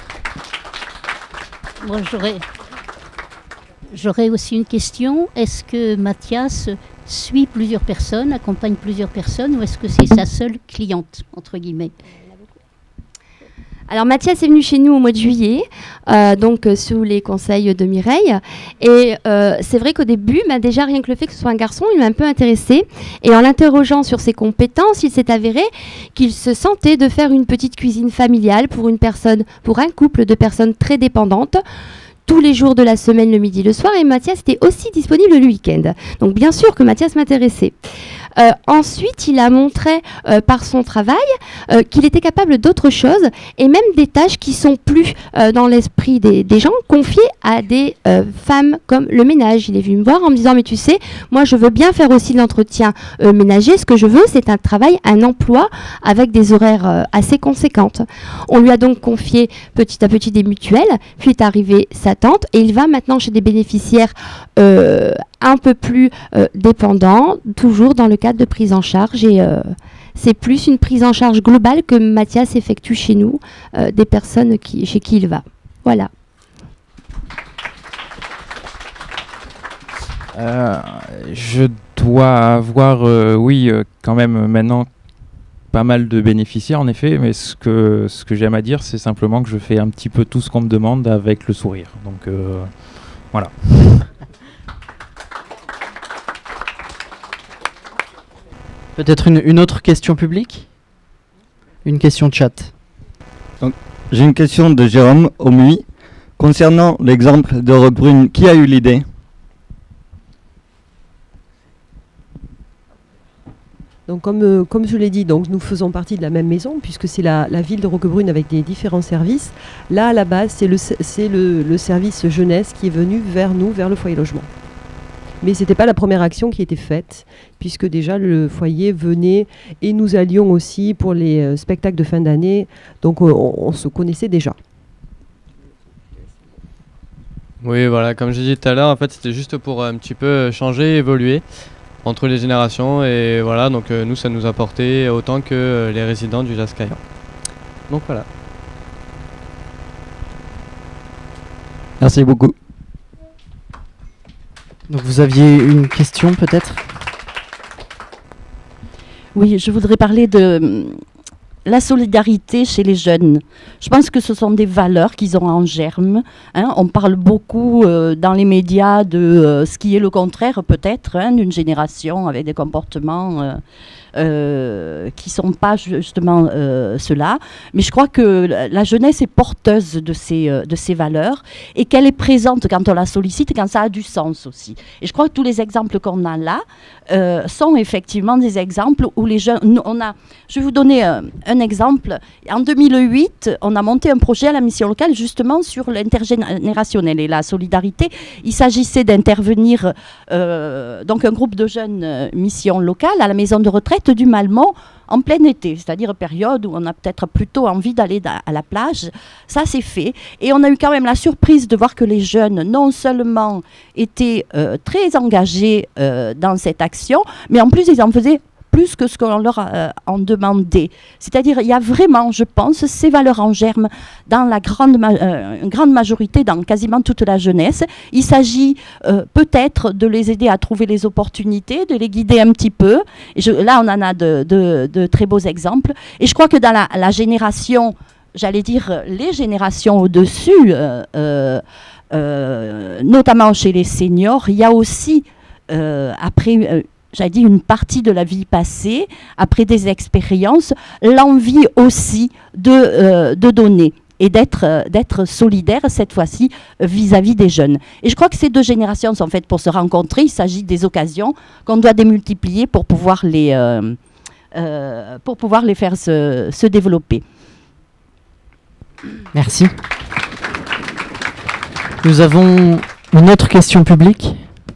Moi, j'aurais aussi une question. Est-ce que Mathias suit plusieurs personnes, accompagne plusieurs personnes, ou est-ce que c'est sa seule cliente, entre guillemets? Alors Mathias est venu chez nous au mois de juillet, donc sous les conseils de Mireille. Et c'est vrai qu'au début, déjà rien que le fait que ce soit un garçon, il m'a un peu intéressée. Et en l'interrogeant sur ses compétences, il s'est avéré qu'il se sentait de faire une petite cuisine familiale pour un couple de personnes très dépendantes, tous les jours de la semaine, le midi, le soir, et Mathias était aussi disponible le week-end. Donc bien sûr que Mathias m'intéressait. Ensuite, il a montré par son travail qu'il était capable d'autres choses, et même des tâches qui sont plus dans l'esprit des gens, confiées à des femmes comme le ménage. Il est venu me voir en me disant: mais tu sais, moi je veux bien faire aussi de l'entretien ménager, ce que je veux c'est un travail, un emploi avec des horaires assez conséquentes. On lui a donc confié petit à petit des mutuelles, puis est arrivée sa tante, et il va maintenant chez des bénéficiaires un peu plus dépendants, toujours dans le cadre de prise en charge, et c'est plus une prise en charge globale que Mathias effectue chez nous, des personnes chez qui il va. Voilà. Je dois avoir, quand même maintenant pas mal de bénéficiaires en effet, mais ce que j'aime à dire, c'est simplement que je fais un petit peu tout ce qu'on me demande avec le sourire. Donc voilà. Peut-être une autre question publique? Une question de chat. J'ai une question de Jérôme Omui concernant l'exemple de Roquebrune. Qui a eu l'idée? Donc comme je l'ai dit, donc nous faisons partie de la même maison puisque c'est la ville de Roquebrune avec des différents services. Là à la base c'est le service jeunesse qui est venu vers nous, vers le foyer logement. Mais ce n'était pas la première action qui était faite, puisque déjà le foyer venait et nous allions aussi pour les spectacles de fin d'année, donc on se connaissait déjà. Oui, voilà, comme j'ai dit tout à l'heure, en fait c'était juste pour un petit peu changer, évoluer entre les générations, et voilà, donc nous ça nous apportait autant que les résidents du Jazz Caillan. Donc voilà. Merci beaucoup. Donc vous aviez une question peut-être? Oui, je voudrais parler de la solidarité chez les jeunes. Je pense que ce sont des valeurs qu'ils ont en germe. Hein. On parle beaucoup dans les médias de ce qui est le contraire peut-être d'une génération avec des comportements qui ne sont pas justement ceux-là. Mais je crois que la jeunesse est porteuse de ces valeurs et qu'elle est présente quand on la sollicite et quand ça a du sens aussi. Et je crois que tous les exemples qu'on a là sont effectivement des exemples où les jeunes... Je vais vous donner un exemple. En 2008, on a monté un projet à la mission locale justement sur l'intergénérationnel et la solidarité. Il s'agissait d'intervenir donc un groupe de jeunes mission locale à la maison de retraite du Malmont en plein été, c'est-à-dire période où on a peut-être plutôt envie d'aller à la plage. Ça, c'est fait. Et on a eu quand même la surprise de voir que les jeunes, non seulement étaient très engagés dans cette action, mais en plus, ils en faisaient plus que ce qu'on leur en demandait. C'est-à-dire, il y a vraiment, je pense, ces valeurs en germe dans la grande majorité, dans quasiment toute la jeunesse. Il s'agit peut-être de les aider à trouver les opportunités, de les guider un petit peu. Et là, on en a de très beaux exemples. Et je crois que dans la génération, j'allais dire les générations au-dessus, notamment chez les seniors, il y a aussi, après... j'avais dit une partie de la vie passée, après des expériences, l'envie aussi de donner et d'être solidaire, cette fois-ci, vis-à-vis des jeunes. Et je crois que ces deux générations sont faites pour se rencontrer. Il s'agit des occasions qu'on doit démultiplier pour pouvoir les faire se développer. Merci. Nous avons une autre question publique.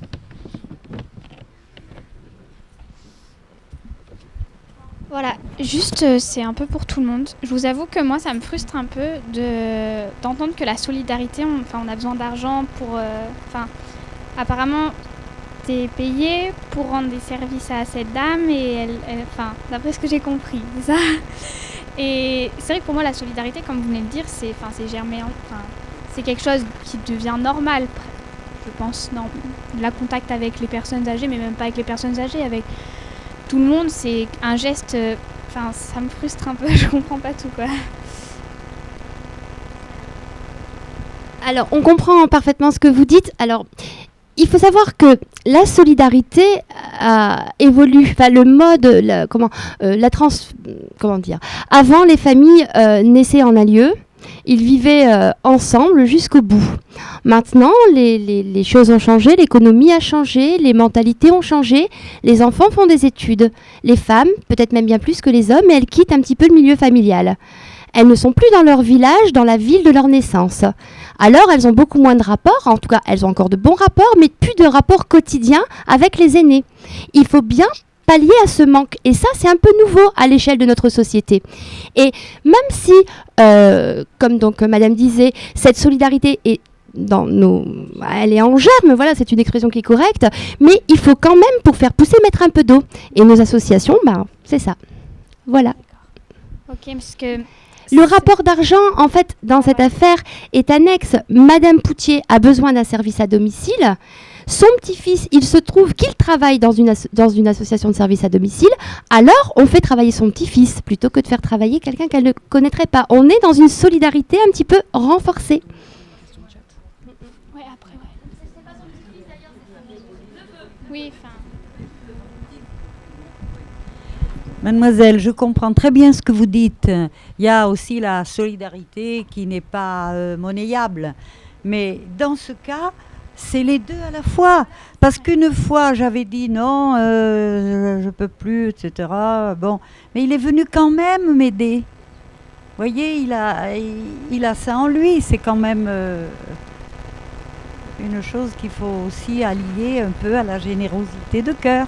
Voilà, juste c'est un peu pour tout le monde. Je vous avoue que moi ça me frustre un peu d'entendre que la solidarité, on a besoin d'argent pour... apparemment t'es payé pour rendre des services à cette dame et d'après ce que j'ai compris, c'est ça. Et c'est vrai que pour moi la solidarité, comme vous venez de dire, c'est germé, c'est quelque chose qui devient normal, je pense, non, la contact avec les personnes âgées, mais même pas avec les personnes âgées, avec tout le monde, c'est un geste, ça me frustre un peu, je comprends pas tout, quoi. Alors, on comprend parfaitement ce que vous dites. Alors, il faut savoir que la solidarité évolue. Enfin, le mode, comment dire. Avant, les familles naissaient en un lieu. Ils vivaient ensemble jusqu'au bout. Maintenant, les choses ont changé, l'économie a changé, les mentalités ont changé, les enfants font des études. Les femmes, peut-être même bien plus que les hommes, elles quittent un petit peu le milieu familial. Elles ne sont plus dans leur village, dans la ville de leur naissance. Alors, elles ont beaucoup moins de rapports, en tout cas, elles ont encore de bons rapports, mais plus de rapports quotidiens avec les aînés. Il faut bien pallier à ce manque. Et ça, c'est un peu nouveau à l'échelle de notre société. Et même si, comme donc Madame disait, cette solidarité est elle est en germe, voilà, c'est une expression qui est correcte, mais il faut quand même, pour faire pousser, mettre un peu d'eau. Et nos associations, c'est ça. Voilà. Ok, parce que... Le rapport d'argent, en fait, dans cette affaire, est annexe. Madame Poutier a besoin d'un service à domicile. Son petit-fils, il se trouve qu'il travaille dans une association de services à domicile. Alors, on fait travailler son petit-fils plutôt que de faire travailler quelqu'un qu'elle ne connaîtrait pas. On est dans une solidarité un petit peu renforcée. Ouais, après, ouais. Oui, Mademoiselle, je comprends très bien ce que vous dites. Il y a aussi la solidarité qui n'est pas monnayable. Mais dans ce cas, c'est les deux à la fois. Parce qu'une fois, j'avais dit non, je ne peux plus, etc. Bon, mais il est venu quand même m'aider. Vous voyez, il a ça en lui. C'est quand même une chose qu'il faut aussi allier un peu à la générosité de cœur.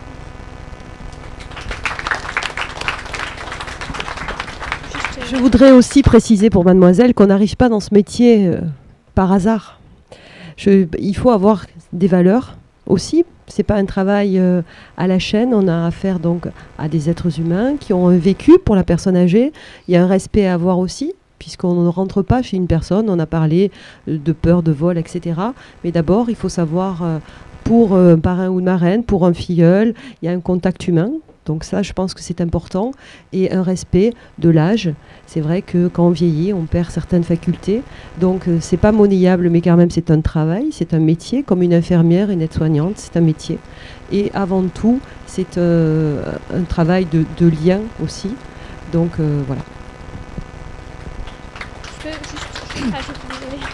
Je voudrais aussi préciser pour mademoiselle qu'on n'arrive pas dans ce métier par hasard. Il faut avoir des valeurs aussi. C'est pas un travail à la chaîne. On a affaire donc à des êtres humains qui ont un vécu pour la personne âgée. Il y a un respect à avoir aussi, puisqu'on ne rentre pas chez une personne. On a parlé de peur, de vol, etc. Mais d'abord, il faut savoir pour un parrain ou une marraine, pour un filleul, il y a un contact humain Donc ça, je pense que c'est important. Et un respect de l'âge. C'est vrai que quand on vieillit, on perd certaines facultés. Donc c'est pas monnayable, mais quand même c'est un travail, c'est un métier, comme une infirmière, une aide-soignante, c'est un métier. Et avant tout, c'est un travail de lien aussi. Donc voilà. Je peux juste rajouter, désolée.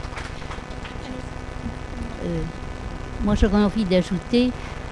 Moi, j'aurais envie d'ajouter.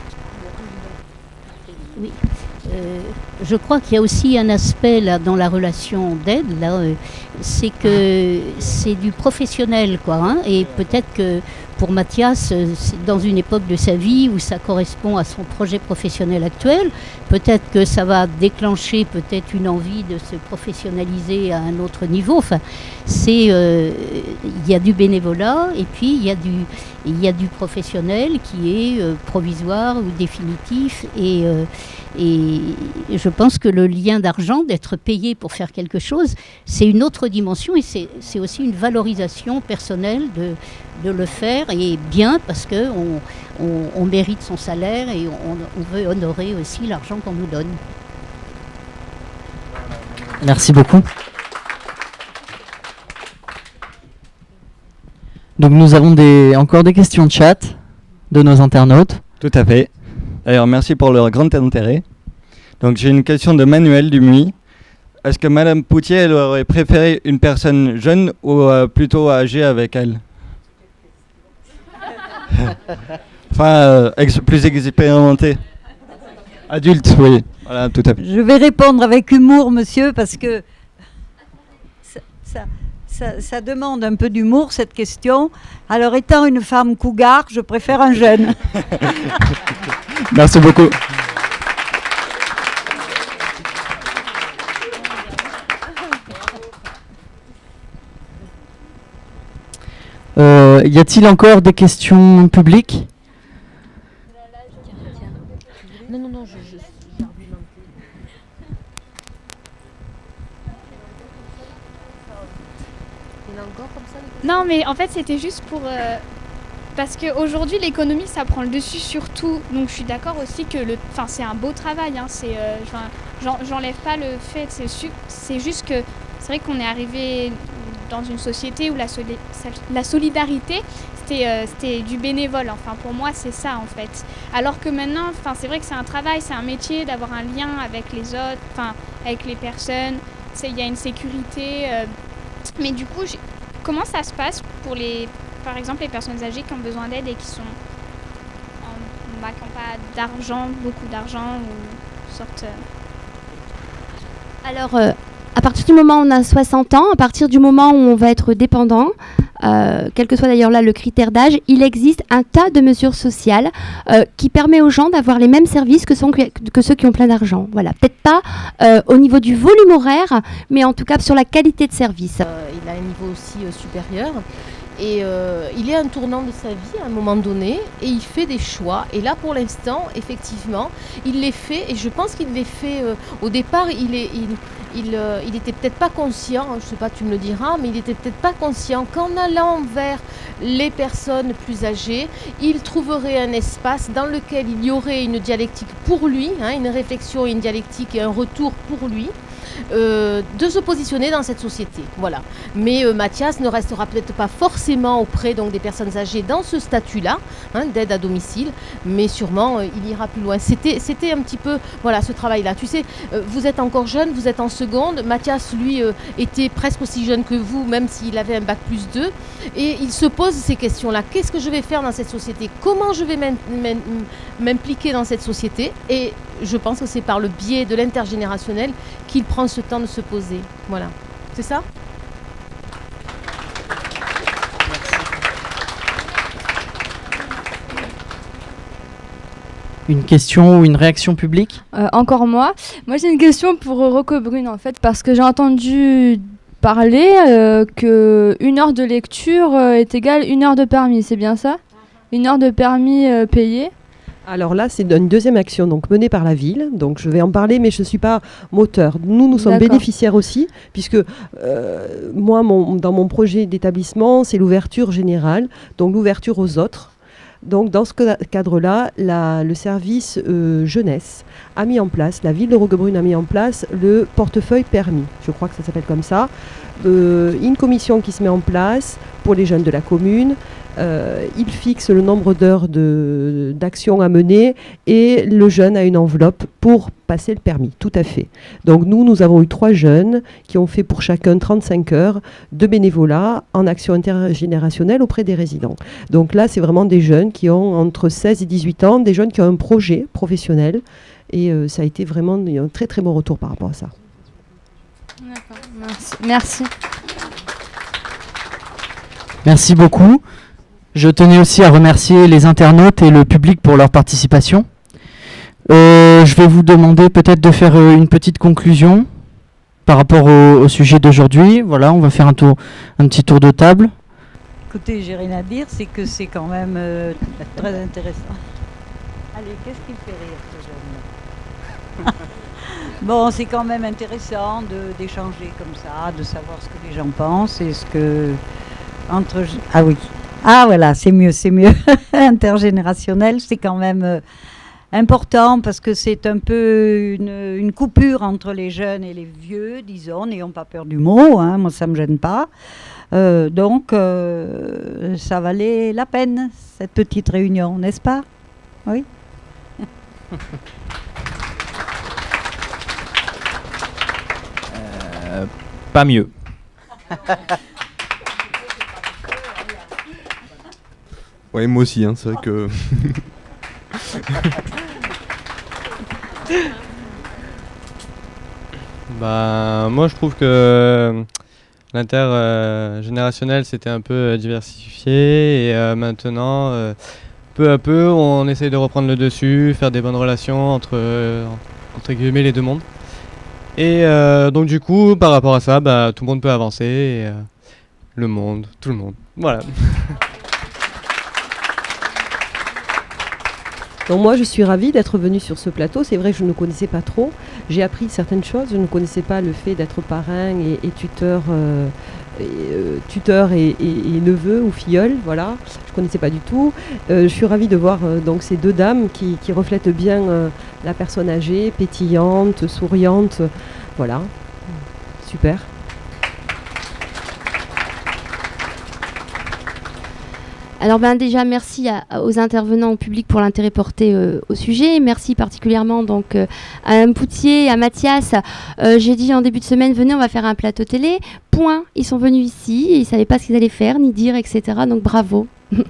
Oui. Je crois qu'il y a aussi un aspect là dans la relation d'aide, là, c'est que c'est du professionnel, quoi. Hein, et peut-être que pour Mathias, c'est dans une époque de sa vie où ça correspond à son projet professionnel actuel. Peut-être que ça va déclencher peut-être une envie de se professionnaliser à un autre niveau. Enfin, il y a du bénévolat et puis il y a du professionnel qui est provisoire ou définitif. Et je pense que le lien d'argent, d'être payé pour faire quelque chose, c'est une autre dimension et c'est aussi une valorisation personnelle de le faire, et bien parce qu'on mérite son salaire et on veut honorer aussi l'argent qu'on nous donne. Merci beaucoup. Donc nous avons encore des questions de chat de nos internautes. Tout à fait. D'ailleurs, merci pour leur grand intérêt. Donc j'ai une question de Manuel Dumuy. Est-ce que Madame Poutier, elle aurait préféré une personne jeune ou plutôt âgée avec elle? Enfin, plus expérimentée. Adulte, oui. Voilà, tout à fait. Je vais répondre avec humour, monsieur, parce que ça demande un peu d'humour, cette question. Alors, étant une femme cougar, je préfère un jeune. Merci beaucoup. Y a-t-il encore des questions publiques? Non, Non, mais en fait, c'était juste pour... parce qu'aujourd'hui, l'économie, ça prend le dessus sur tout. Donc, je suis d'accord aussi que c'est un beau travail. Hein, j'enlève pas le fait. C'est juste que c'est vrai qu'on est arrivé dans une société où la solidarité, c'était du bénévole. Enfin, pour moi, c'est ça, en fait. Alors que maintenant, c'est vrai que c'est un travail, c'est un métier d'avoir un lien avec les autres, avec les personnes. Il y a une sécurité. Mais du coup, comment ça se passe pour par exemple, les personnes âgées qui ont besoin d'aide et qui n'ont pas d'argent, beaucoup d'argent ou sortent... Alors, à partir du moment où on a 60 ans, à partir du moment où on va être dépendant, quel que soit d'ailleurs là le critère d'âge, il existe un tas de mesures sociales qui permet aux gens d'avoir les mêmes services que ceux qui ont plein d'argent. Voilà, peut-être pas au niveau du volume horaire, mais en tout cas sur la qualité de service. Il a un niveau aussi supérieur. Et il est à un tournant de sa vie à un moment donné et il fait des choix. Et là, pour l'instant, effectivement, il les fait. Et je pense qu'il les fait au départ. Il était peut-être pas conscient, je sais pas, tu me le diras, mais il était peut-être pas conscient qu'en allant vers les personnes plus âgées, il trouverait un espace dans lequel il y aurait une dialectique pour lui, une réflexion, une dialectique et un retour pour lui. De se positionner dans cette société, voilà. Mais Mathias ne restera peut-être pas forcément auprès des personnes âgées dans ce statut-là, d'aide à domicile, mais sûrement il ira plus loin. C'était un petit peu, voilà, ce travail-là. Tu sais, vous êtes encore jeune, vous êtes en seconde. Mathias, lui, était presque aussi jeune que vous, même s'il avait un bac+2, et il se pose ces questions-là. Qu'est-ce que je vais faire dans cette société? Comment je vais m'impliquer dans cette société? Et je pense que c'est par le biais de l'intergénérationnel qu'il prend ce temps de se poser. Voilà. C'est ça? Une question ou une réaction publique? Encore moi. Moi j'ai une question pour Rocco Brune en fait, parce que j'ai entendu parler que 1 heure de lecture est égale 1 heure de permis, c'est bien ça? 1 heure de permis payé? Alors là, c'est une deuxième action donc menée par la ville. Donc je vais en parler, mais je ne suis pas moteur. Nous sommes bénéficiaires aussi, puisque moi, dans mon projet d'établissement, c'est l'ouverture générale, donc l'ouverture aux autres. Donc dans ce cadre-là, le service jeunesse a mis en place, la ville de Roquebrune a mis en place le portefeuille permis, je crois que ça s'appelle comme ça, une commission qui se met en place pour les jeunes de la commune. Il fixe le nombre d'heures d'action à mener et le jeune a une enveloppe pour passer le permis, tout à fait. Donc nous avons eu 3 jeunes qui ont fait pour chacun 35 heures de bénévolat en action intergénérationnelle auprès des résidents. Donc là, c'est vraiment des jeunes qui ont entre 16 et 18 ans, des jeunes qui ont un projet professionnel et ça a été vraiment un très très bon retour par rapport à ça. D'accord, merci. Merci beaucoup. Je tenais aussi à remercier les internautes et le public pour leur participation. Je vais vous demander peut-être de faire une petite conclusion par rapport au sujet d'aujourd'hui. Voilà, on va faire un petit tour de table. Écoutez, j'ai rien à dire, c'est que c'est quand même très intéressant. Allez, qu'est-ce qui fait rire ce jeune? Bon, c'est quand même intéressant d'échanger comme ça, de savoir ce que les gens pensent et ce que... Ah oui. Ah voilà, c'est mieux. Intergénérationnel, c'est quand même important parce que c'est un peu une coupure entre les jeunes et les vieux, disons, n'ayons pas peur du mot, hein, moi ça ne me gêne pas. Donc, ça valait la peine, cette petite réunion, n'est-ce pas? Oui. Pas mieux. Ouais, moi aussi, hein, c'est vrai que... Moi je trouve que l'intergénérationnel c'était un peu diversifié et maintenant, peu à peu, on essaye de reprendre le dessus, faire des bonnes relations entre guillemets les deux mondes. Et donc du coup, par rapport à ça, tout le monde peut avancer, et, le monde, tout le monde, voilà. Donc moi je suis ravie d'être venue sur ce plateau, c'est vrai que je ne connaissais pas trop, j'ai appris certaines choses, je ne connaissais pas le fait d'être parrain et tuteur, et neveu ou filleul, voilà, je ne connaissais pas du tout. Je suis ravie de voir donc ces 2 dames qui reflètent bien la personne âgée, pétillante, souriante, voilà, super. Alors déjà merci aux intervenants, au public pour l'intérêt porté au sujet. Merci particulièrement donc à Mme Poutier, à Mathias. J'ai dit en début de semaine, venez, on va faire un plateau télé. Point, ils sont venus ici et ils ne savaient pas ce qu'ils allaient faire, ni dire, etc. Donc bravo.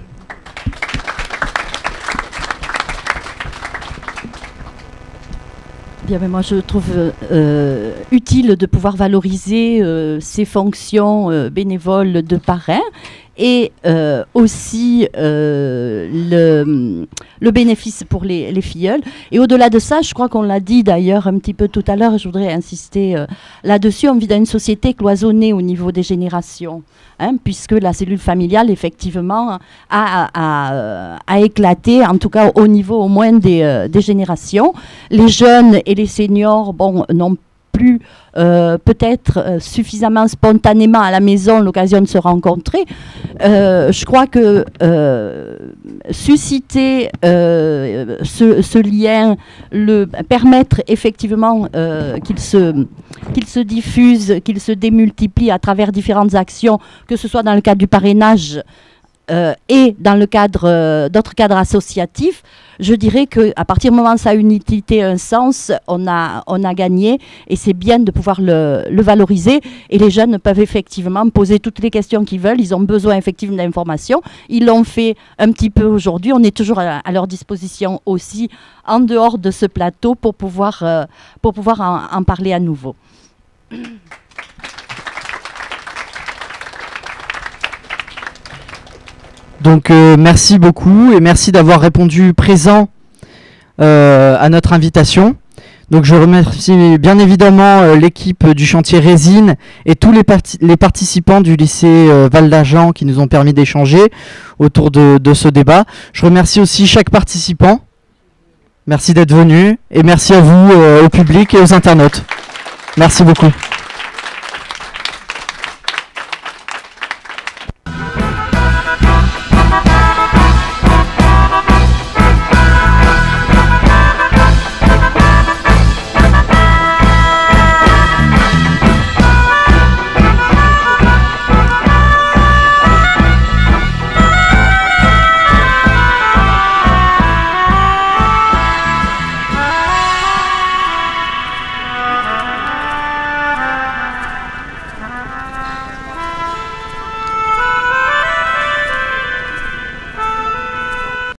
Bien, mais moi je trouve utile de pouvoir valoriser ces fonctions bénévoles de parrain et aussi le bénéfice pour les filleuls. Et au-delà de ça, je crois qu'on l'a dit d'ailleurs un petit peu tout à l'heure, je voudrais insister là-dessus, on vit dans une société cloisonnée au niveau des générations, hein, puisque la cellule familiale, effectivement, a éclaté, en tout cas au niveau au moins des générations. Les jeunes et les seniors, bon, n'ont plus peut-être suffisamment spontanément à la maison l'occasion de se rencontrer. Je crois que susciter ce lien, permettre effectivement qu'il se diffuse, qu'il se démultiplie à travers différentes actions, que ce soit dans le cadre du parrainage et dans le cadre d'autres cadres associatifs, je dirais qu'à partir du moment où ça a une utilité, un sens, on a gagné et c'est bien de pouvoir le valoriser. Et les jeunes peuvent effectivement poser toutes les questions qu'ils veulent. Ils ont besoin effectivement d'informations. Ils l'ont fait un petit peu aujourd'hui. On est toujours à leur disposition aussi en dehors de ce plateau pour pouvoir en parler à nouveau. Donc merci beaucoup et merci d'avoir répondu présent à notre invitation. Donc je remercie bien évidemment l'équipe du chantier Résine et tous les participants du lycée Val d'Argent qui nous ont permis d'échanger autour de ce débat. Je remercie aussi chaque participant. Merci d'être venu et merci à vous, au public et aux internautes. Merci beaucoup.